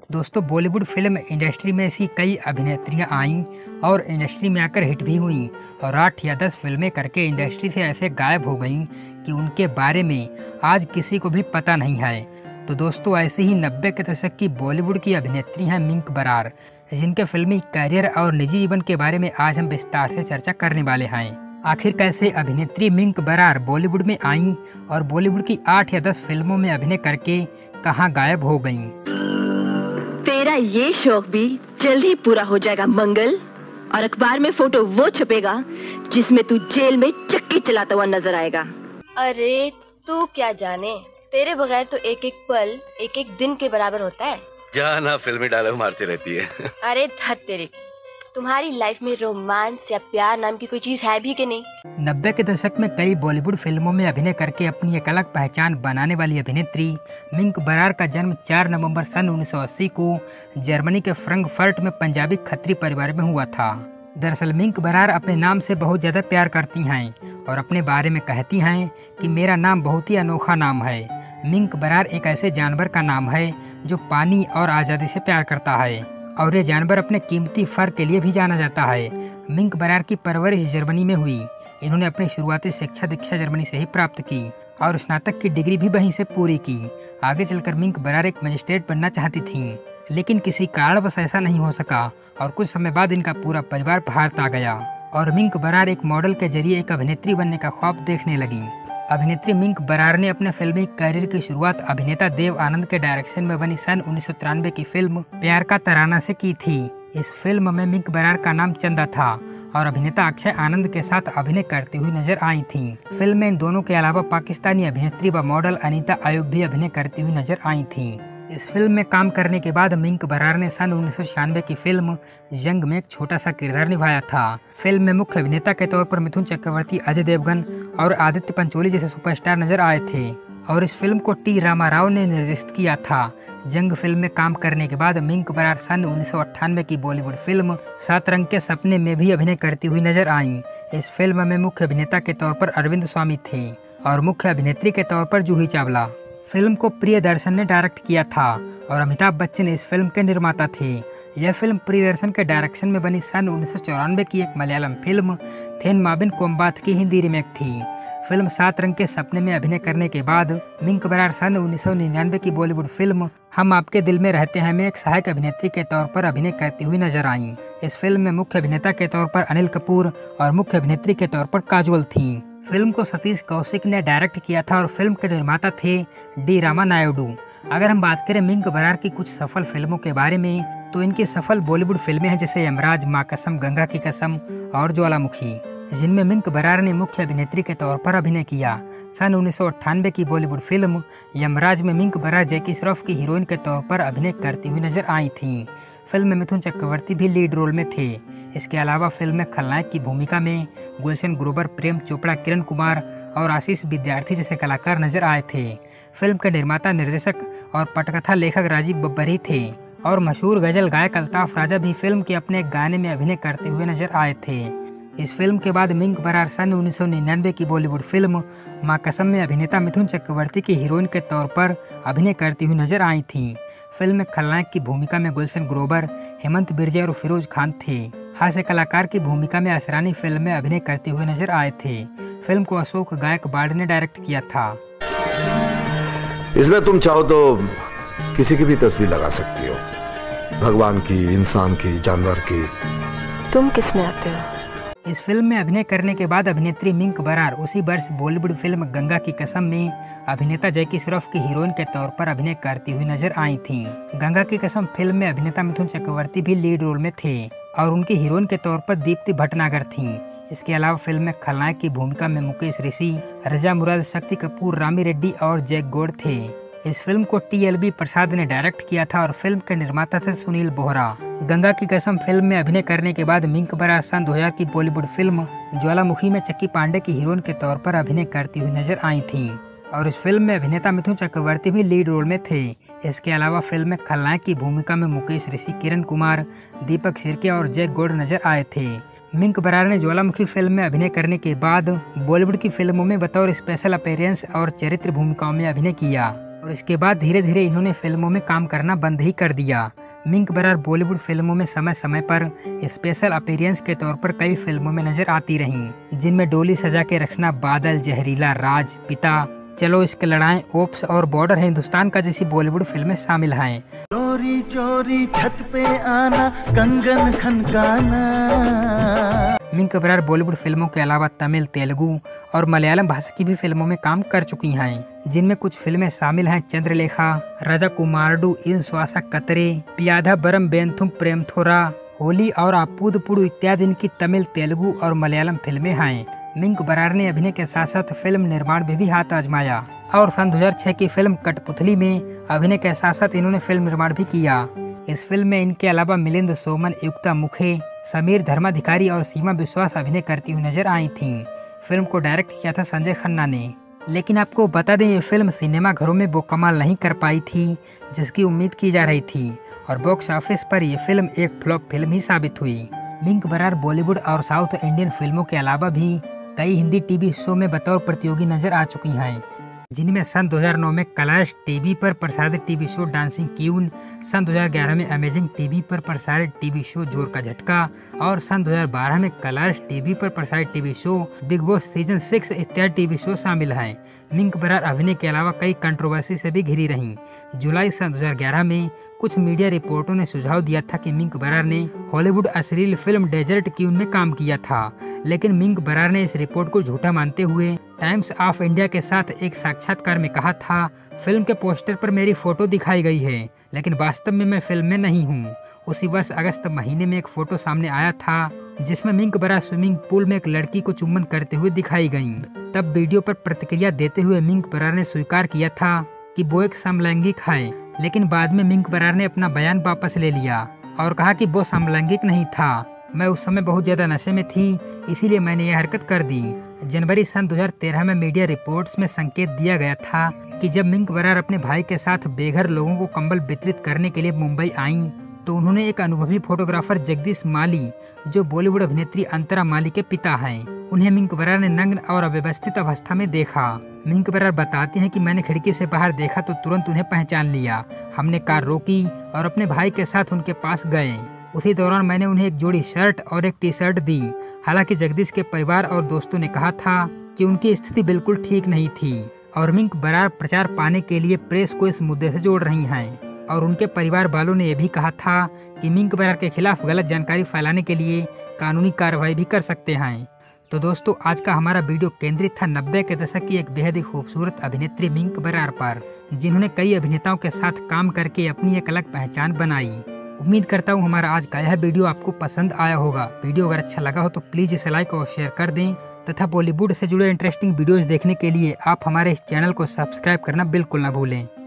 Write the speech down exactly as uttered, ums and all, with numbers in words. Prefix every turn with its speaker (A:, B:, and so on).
A: दोस्तों, Bollywood film industry में ऐसी कई अभिनेत्रियां आईं और इंडस्ट्री में आकर हिट भी हुईं और आठ या दस फिल्में करके इंडस्ट्री से ऐसे गायब हो गईं कि उनके बारे में आज किसी को भी पता नहीं है। तो दोस्तों, ऐसी ही नब्बे के दशक की बॉलीवुड की अभिनेत्री हैं मिंक बरार, जिनके फिल्मी करियर और निजी जीवन के बारे में आज हम विस्तार से चर्चा करने वाले हैं। आखिर कैसे अभिनेत्री मिंक बरार बॉलीवुड में आईं और बॉलीवुड की आठ या दस फिल्मों में अभिनय करके कहां गायब हो गईं।
B: तेरा ये शौक भी जल्द ही पूरा हो जाएगा मंगल, और अखबार में फोटो वो छपेगा जिसमें तू जेल में चक्की चलाता हुआ नजर आएगा।
C: अरे तू क्या जाने, तेरे बगैर तो एक एक पल एक एक दिन के बराबर होता है।
D: जाना फिल्मी डायलॉग मारती रहती है।
C: अरे धत तेरे की, तुम्हारी लाइफ में रोमांस या प्यार नाम की कोई चीज है भी कि नहीं?
A: नब्बे के दशक में कई बॉलीवुड फिल्मों में अभिनय करके अपनी एक अलग पहचान बनाने वाली अभिनेत्री मिंक बरार का जन्म चार नवंबर सन उन्नीस सौ अस्सी को जर्मनी के फ्रैंकफर्ट में पंजाबी खत्री परिवार में हुआ था। दरअसल मिंक बरार अपने नाम से बहुत ज्यादा प्यार करती हैं और अपने बारे में कहती हैं कि मेरा नाम बहुत ही अनोखा नाम है। मिंक बरार एक ऐसे जानवर का नाम है जो पानी और आज़ादी से प्यार करता है और ये जानवर अपने कीमती फर के लिए भी जाना जाता है। मिंक बरार की परवरिश जर्मनी में हुई। इन्होंने अपनी शुरुआती शिक्षा दीक्षा जर्मनी से ही प्राप्त की और स्नातक की डिग्री भी वहीं से पूरी की। आगे चलकर मिंक बरार एक मजिस्ट्रेट बनना चाहती थीं, लेकिन किसी कारणवश ऐसा नहीं हो सका और कुछ समय बाद इनका पूरा परिवार भारत आ गया और मिंक बरार एक मॉडल के जरिए एक अभिनेत्री बनने का ख्वाब देखने लगी। अभिनेत्री मिंक बरार ने अपने फिल्मी करियर की शुरुआत अभिनेता देव आनंद के डायरेक्शन में बनी सन उन्नीस सौ तिरानवे की फिल्म प्यार का तराना से की थी। इस फिल्म में मिंक बरार का नाम चंदा था और अभिनेता अक्षय आनंद के साथ अभिनय करती हुई नजर आई थीं। फिल्म में इन दोनों के अलावा पाकिस्तानी अभिनेत्री व मॉडल अनीता आयुब भी अभिनय करती हुई नजर आई थीं। इस फिल्म में काम करने के बाद मिंक बरार ने सन उन्नीस सौ छियानवे की फिल्म जंग में एक छोटा सा किरदार निभाया था। फिल्म में मुख्य अभिनेता के तौर पर मिथुन चक्रवर्ती, अजय देवगन और आदित्य पंचोली जैसे सुपरस्टार नजर आए थे और इस फिल्म को टी रामाराव ने निर्देशित किया था। जंग फिल्म में काम करने के बाद मिंक बरार सन उन्नीस सौ अट्ठानवे की बॉलीवुड फिल्म सात रंग के सपने में भी अभिनय करती हुई नजर आईं। इस फिल्म में मुख्य अभिनेता के तौर पर अरविंद स्वामी थे और मुख्य अभिनेत्री के तौर पर जूही चावला। फिल्म को प्रियदर्शन ने डायरेक्ट किया था और अमिताभ बच्चन इस फिल्म के निर्माता थे। यह फिल्म प्रियदर्शन के डायरेक्शन में बनी सन उन्नीस सौ चौरानवे की एक मलयालम फिल्म थेन माबिन कोम्बात की हिंदी रीमेक थी। फिल्म सात रंग के सपने में अभिनय करने के बाद मिंक बरार सन उन्नीस सौ निन्यानवे की बॉलीवुड फिल्म हम आपके दिल में रहते हैं में एक सहायक अभिनेत्री के तौर पर अभिनय करती हुई नजर आईं। इस फिल्म में मुख्य अभिनेता के तौर पर अनिल कपूर और मुख्य अभिनेत्री के तौर पर काजोल थीं। फिल्म को सतीश कौशिक ने डायरेक्ट किया था और फिल्म के निर्माता थे डी रामा नायडू। अगर हम बात करें मिंक बरार की कुछ सफल फिल्मों के बारे में, तो इनकी सफल बॉलीवुड फिल्में हैं जैसे यमराज, माँ कसम, गंगा की कसम और ज्वालामुखी, जिनमें मिंक बरार ने मुख्य अभिनेत्री के तौर पर अभिनय किया। सन उन्नीस सौ अट्ठानवे की बॉलीवुड फिल्म यमराज में मिंक बरार जैकी श्रॉफ की हीरोइन के तौर पर अभिनय करती हुई नजर आई थीं। फिल्म में मिथुन चक्रवर्ती भी लीड रोल में थे। इसके अलावा फिल्म में खलनायक की भूमिका में गुलशन ग्रोवर, प्रेम चोपड़ा, किरण कुमार और आशीष विद्यार्थी जैसे कलाकार नजर आए थे। फिल्म के निर्माता, निर्देशक और पटकथा लेखक राजीव बब्बर थे और मशहूर गजल गायक अल्ताफ राजा भी फिल्म के अपने गाने में अभिनय करते हुए नजर आए थे। इस फिल्म के बाद मिंक बरार सन उन्नीस सौ निन्यानवे की बॉलीवुड फिल्म माँ कसम में अभिनेता मिथुन चक्रवर्ती की हीरोइन के तौर पर अभिनय करती हुई नजर आई थीं। फिल्म में खलनायक की भूमिका में गुलशन ग्रोवर, हेमंत बिरजे और फिरोज खान थे। हास्य कलाकार की भूमिका में असरानी फिल्म में अभिनय करते हुए नजर आए थे। फिल्म को अशोक गायकवाड़ ने डायरेक्ट किया था।
E: इसमें तुम चाहो तो किसी की भी तस्वीर लगा सकती हो, भगवान की, इंसान की, जानवर की।
C: तुम किस में आते हो?
A: इस फिल्म में अभिनय करने के बाद अभिनेत्री मिंक बरार उसी वर्ष बॉलीवुड फिल्म गंगा की कसम में अभिनेता जैकी श्रॉफ की हीरोइन के तौर पर अभिनय करती हुई नजर आई थीं। गंगा की कसम फिल्म में अभिनेता मिथुन चक्रवर्ती भी लीड रोल में थे और उनकी हीरोइन के तौर पर दीप्ति भटनागर थीं। इसके अलावा फिल्म में खलनायक की भूमिका में मुकेश ऋषि, रजा मुराद, शक्ति कपूर, रामी रेड्डी और जैक गौड़ थे। इस फिल्म को टी एल बी प्रसाद ने डायरेक्ट किया था और फिल्म के निर्माता थे सुनील बोहरा। गंगा की कसम फिल्म में अभिनय करने के बाद मिंक बरार सन दो हज़ार की बॉलीवुड फिल्म ज्वालामुखी में चक्की पांडे की हीरोइन के तौर पर अभिनय करती हुई नजर आई थीं और इस फिल्म में अभिनेता मिथुन चक्रवर्ती भी लीड रोल में थे। इसके अलावा फिल्म में खलनायक की भूमिका में मुकेश ऋषि, किरण कुमार, दीपक शिर्के और जैक गौड़ नजर आए थे। मिंक बरार ने ज्वालामुखी फिल्म में अभिनय करने के बाद बॉलीवुड की फिल्मों में बतौर स्पेशल अपीयरेंस और चरित्र भूमिकाओं में अभिनय किया। और इसके बाद धीरे धीरे इन्होंने फिल्मों में काम करना बंद ही कर दिया। मिंक बरार बॉलीवुड फिल्मों में समय समय पर स्पेशल अपीयरेंस के तौर पर कई फिल्मों में नजर आती रहीं, जिनमें डोली सजा के रखना, बादल, जहरीला, राज, पिता, चलो इश्क लड़ाएं, ओप्स और बॉर्डर है हिंदुस्तान का जैसी बॉलीवुड फिल्में शामिल हैं।
F: चोरी चोरी छत पे आना, कंगन खनकाना।
A: मिंक बरार बॉलीवुड फिल्मों के अलावा तमिल, तेलुगु और मलयालम भाषा की भी फिल्मों में काम कर चुकी हैं, जिनमें कुछ फिल्में शामिल हैं चंद्रलेखा, राजा कुमारडू, इन श्वासा कतरे, पियाधा बरम बेंथुम प्रेम थोरा, होली और आपूदपुड़ू इत्यादि इनकी तमिल, तेलुगु और मलयालम फिल्में हैं। मिंक बरार ने अभिनय के साथ साथ फिल्म निर्माण में भी हाथ आजमाया और सन दो हज़ार छह की फिल्म कठपुतली में अभिनय के साथ साथ इन्होंने फिल्म निर्माण भी किया। इस फिल्म में इनके अलावा मिलिंद सोमन, युक्ता मुखे, समीर धर्माधिकारी और सीमा विश्वास अभिनय करती हुई नजर आई थीं। फिल्म को डायरेक्ट किया था संजय खन्ना ने। लेकिन आपको बता दें, ये फिल्म सिनेमा घरों में वो कमाल नहीं कर पाई थी जिसकी उम्मीद की जा रही थी और बॉक्स ऑफिस पर यह फिल्म एक फ्लॉप फिल्म ही साबित हुई। मिंक बरार बॉलीवुड और साउथ इंडियन फिल्मों के अलावा भी कई हिंदी टीवी शो में बतौर प्रतियोगी नजर आ चुकी हैं, जिनमें सन दो हज़ार नौ में कलर्स टीवी पर प्रसारित टीवी शो डांसिंग क्वीन, सन दो हज़ार ग्यारह में अमेजिंग टीवी पर प्रसारित टीवी शो जोर का झटका और सन दो हज़ार बारह में कलर्स टीवी पर प्रसारित TV show Bigg Boss season six इत्यादि टीवी शो शामिल हैं। मिंक बरार अभिनय के अलावा कई कंट्रोवर्सी से भी घिरी रहीं। जुलाई सन दो हज़ार ग्यारह में कुछ मीडिया रिपोर्टों ने सुझाव दिया था कि मिंक बरार ने हॉलीवुड अश्लील फिल्म डेजर्ट क्वीन में काम किया था, लेकिन मिंक बरार ने इस रिपोर्ट को झूठा मानते हुए टाइम्स ऑफ इंडिया के साथ एक साक्षात्कार में कहा था, फिल्म के पोस्टर पर मेरी फोटो दिखाई गई है, लेकिन वास्तव में मैं फिल्म में नहीं हूँ। उसी वर्ष अगस्त महीने में एक फोटो सामने आया था जिसमें मिंक बरार स्विमिंग पूल में एक लड़की को चुम्बन करते हुए दिखाई गयी। तब वीडियो पर प्रतिक्रिया देते हुए मिंक बरार ने स्वीकार किया था कि वो एक समलैंगिक है, लेकिन बाद में मिंक बरार ने अपना बयान वापस ले लिया और कहा कि वो समलैंगिक नहीं था। मैं उस समय बहुत ज्यादा नशे में थी, इसीलिए मैंने यह हरकत कर दी। जनवरी सन दो हज़ार तेरह में मीडिया रिपोर्ट्स में संकेत दिया गया था कि जब मिंक बरार अपने भाई के साथ बेघर लोगों को कंबल वितरित करने के लिए मुंबई आईं, तो उन्होंने एक अनुभवी फोटोग्राफर जगदीश माली, जो बॉलीवुड अभिनेत्री अंतरा माली के पिता हैं, उन्हें मिंक बरार ने नग्न और अव्यवस्थित अवस्था में देखा। मिंक बरार बताते हैं कि मैंने खिड़की से बाहर देखा तो तुरंत उन्हें पहचान लिया। हमने कार रोकी और अपने भाई के साथ उनके पास गए। उसी दौरान मैंने उन्हें एक जोड़ी शर्ट और एक टी शर्ट दी। हालांकि जगदीश के परिवार और दोस्तों ने कहा था कि उनकी स्थिति बिल्कुल ठीक नहीं थी और मिंक बरार प्रचार पाने के लिए प्रेस को इस मुद्दे से जोड़ रही हैं। और उनके परिवार वालों ने यह भी कहा था कि मिंक बरार के खिलाफ गलत जानकारी फैलाने के लिए कानूनी कार्रवाई भी कर सकते हैं। तो दोस्तों, आज का हमारा वीडियो केंद्रित था नब्बे के दशक की एक बेहद ही खूबसूरत अभिनेत्री मिंक बरार पर, जिन्होंने कई अभिनेताओं के साथ काम करके अपनी एक अलग पहचान बनाई। उम्मीद करता हूँ हमारा आज का यह वीडियो आपको पसंद आया होगा। वीडियो अगर अच्छा लगा हो तो प्लीज इसे लाइक और शेयर कर दें तथा बॉलीवुड से जुड़े इंटरेस्टिंग वीडियोस देखने के लिए आप हमारे इस चैनल को सब्सक्राइब करना बिल्कुल न भूलें।